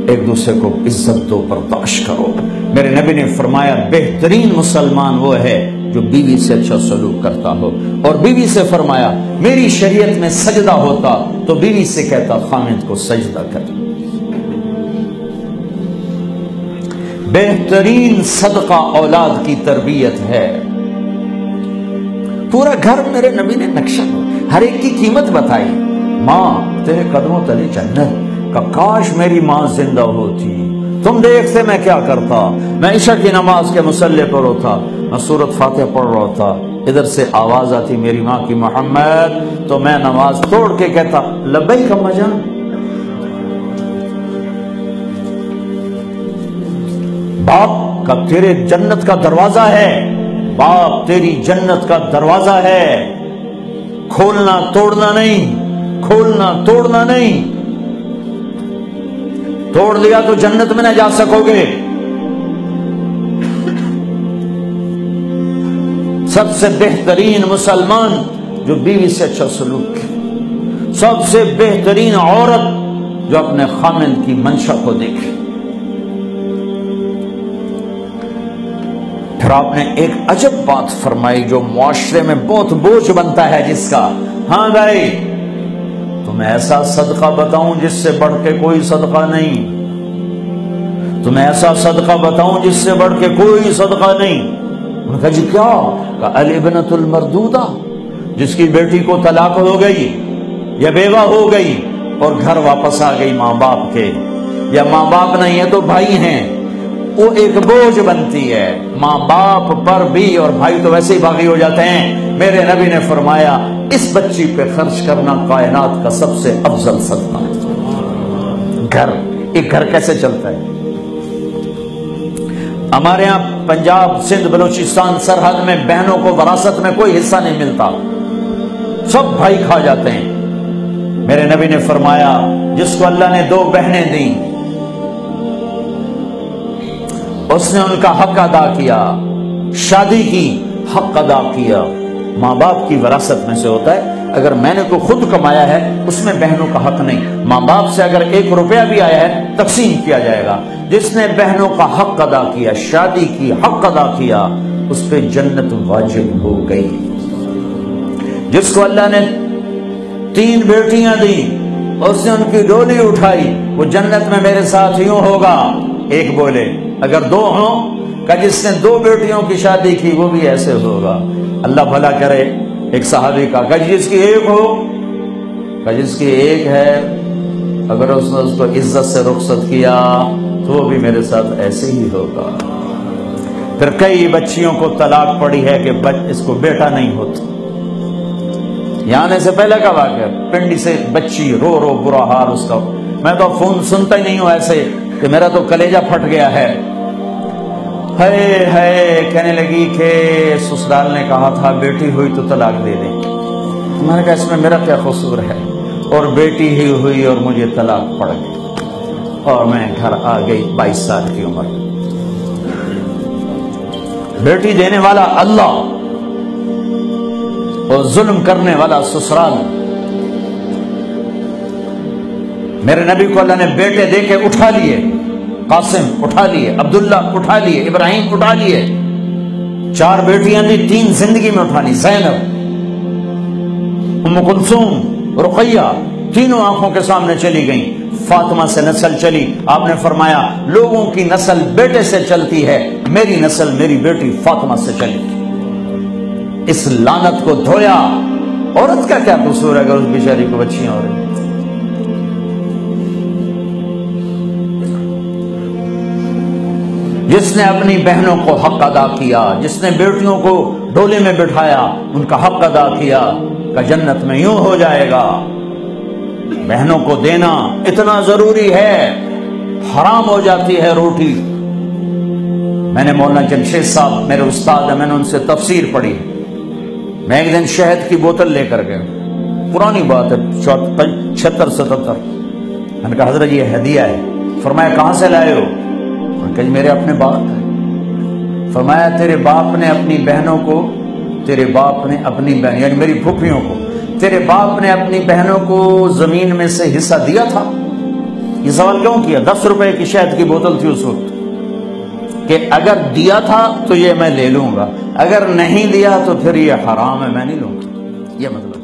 ایک دوسرے کو عزت دو، برداشت کرو۔ میرے نبی نے فرمایا بہترین مسلمان وہ ہے جو بیوی سے اچھا سلوک کرتا ہو، اور بیوی سے فرمایا میری شریعت میں سجدہ ہوتا تو بیوی سے کہتا خامد کو سجدہ کر۔ بہترین صدقہ اولاد کی تربیت ہے۔ پورا گھر میرے نبی نے نقشہ، ہر ایک کی قیمت بتائی۔ ماں تیرے قدموں تلے جنت، کہ کاش میری ماں زندہ ہوتی، تم دیکھتے میں کیا کرتا، میں عشاء کی نماز کے مصلی پر ہوتا، میں سورۃ فاتحہ پڑھ رہا ہوتا، ادھر سے آواز آتی میری ماں کی محمد، تو میں نماز توڑ کے کہتا لبیک اماں جان۔ باپ کا تیرے جنت کا دروازہ ہے، باپ تیری جنت کا دروازہ ہے، کھولنا توڑنا نہیں، کھولنا توڑنا نہیں، توڑ لیا تو جنت میں نہ جا سکو گے۔ سب سے بہترین مسلمان جو بیوی سے اچھا سلوک کرے، سب سے بہترین عورت جو اپنے خامند کی منشا کو دیکھے۔ پھر آپ نے ایک عجب بات فرمائی جو معاشرے میں بہت بوجھ بنتا ہے جس کا، ہاں بھائی تمہیں ایسا صدقہ بتاؤں جس سے بڑھ کے کوئی صدقہ نہیں، تمہیں ایسا صدقہ بتاؤں جس سے بڑھ کے کوئی صدقہ نہیں۔ انہوں نے کہا جی کیا؟ کہ الابنۃ المردودہ، جس کی بیٹی کو طلاق ہو گئی یا بیوہ ہو گئی اور گھر واپس آ گئی ماں باپ کے، یا ماں باپ نہیں ہے تو بھائی ہیں، وہ ایک بوجھ بنتی ہے ماں باپ پر بھی، اور بھائی تو ویسے ہی باغی ہو جاتے ہیں۔ میرے نبی نے فرمایا اس بچی پہ خرچ کرنا کائنات کا سب سے افضل صدقہ ہے۔ گھر، ایک گھر کیسے چلتا ہے؟ ہمارے یہاں پنجاب سندھ بلوچستان سرحد میں بہنوں کو وراثت میں کوئی حصہ نہیں ملتا، سب بھائی کھا جاتے ہیں۔ میرے نبی نے فرمایا جس کو اللہ نے 2 بہنیں دیں اس نے ان کا حق ادا کیا، شادی کی حق ادا کیا۔ ماں باپ کی وراثت میں سے ہوتا ہے، اگر میں نے کوئی خود کمایا ہے اس میں بہنوں کا حق نہیں، ماں باپ سے اگر 1 روپیہ بھی آیا ہے تقسیم کیا جائے گا۔ جس نے بہنوں کا حق ادا کیا، شادی کی حق ادا کیا، اس پہ جنت واجب ہو گئی۔ جس کو اللہ نے 3 بیٹیاں دی اس نے ان کی ڈولی اٹھائی، وہ جنت میں میرے ساتھ یوں ہوگا۔ ایک بولے اگر 2 ہوں، کہ جس نے 2 بیٹیوں کی شادی کی وہ بھی ایسے ہوگا۔ اللہ بھلا کرے۔ ایک صحابی کا کہ جس کی 1 ہو، کہ جس کی 1 ہے اگر اس نے اس کو عزت سے رخصت کیا تو وہ بھی میرے ساتھ ایسے ہی ہوگا۔ پھر کئی بچیوں کو طلاق پڑی ہے کہ اس کو بیٹا نہیں ہوتا۔ یہاں آنے سے پہلے کا واقعہ، پنڈی سے بچی رو رو برا حال اس کا، میں تو فون سنتا ہی نہیں ہوں ایسے کہ میرا تو کلیجہ پھٹ گیا ہے۔ ہے کہنے لگی کہ سسرال نے کہا تھا بیٹی ہوئی تو طلاق دے دیں۔ میں نے کہا اس میں میرا کیا قصور ہے، اور بیٹی ہی ہوئی اور مجھے طلاق پڑ گئی اور میں گھر آ گئی 22 سال کی عمر۔ بیٹی دینے والا اللہ اور ظلم کرنے والا سسرال۔ میرے نبی کو اللہ نے بیٹے دے کے اٹھا لیے، قاسم اٹھا لیے، عبداللہ اٹھا لیے، ابراہیم اٹھا لیے، 4 بیٹیاں دی، 3 زندگی میں اٹھا لی، زینب، ام کلثوم، رقیہ، تینوں آنکھوں کے سامنے چلی گئیں۔ فاطمہ سے نسل چلی، آپ نے فرمایا لوگوں کی نسل بیٹے سے چلتی ہے، میری نسل میری بیٹی فاطمہ سے چلی۔ اس لعنت کو دھویا۔ عورت کا کیا قصور ہے اگر اس بیچاری کو بچیاں ہو رہی؟ جس نے اپنی بہنوں کو حق ادا کیا، جس نے بیٹیوں کو ڈولے میں بٹھایا، ان کا حق ادا کیا، کہ جنت میں یوں ہو جائے گا۔ بہنوں کو دینا اتنا ضروری ہے، حرام ہو جاتی ہے روٹی۔ میں نے مولانا جمشید صاحب میرے استاد ہیں، میں نے ان سے تفسیر پڑھی۔ میں ایک دن شہد کی بوتل لے کر گیا، پرانی بات ہے 76-77۔ میں نے کہا حضرت یہ ہدیہ ہے۔ فرمایا کہاں سے لائے ہو؟ کہ میرے اپنے باپ ہے۔ فرمایا تیرے باپ نے اپنی بہنوں کو، تیرے باپ نے اپنی بہن یعنی میری پھوپھیوں کو، تیرے باپ نے اپنی بہنوں کو زمین میں سے حصہ دیا تھا؟ یہ سوال کیوں کیا؟ 10 روپے کی شہد کی بوتل تھی اس وقت، کہ اگر دیا تھا تو یہ میں لے لوں گا، اگر نہیں دیا تو پھر یہ حرام ہے، میں نہیں لوں گا، یہ مطلب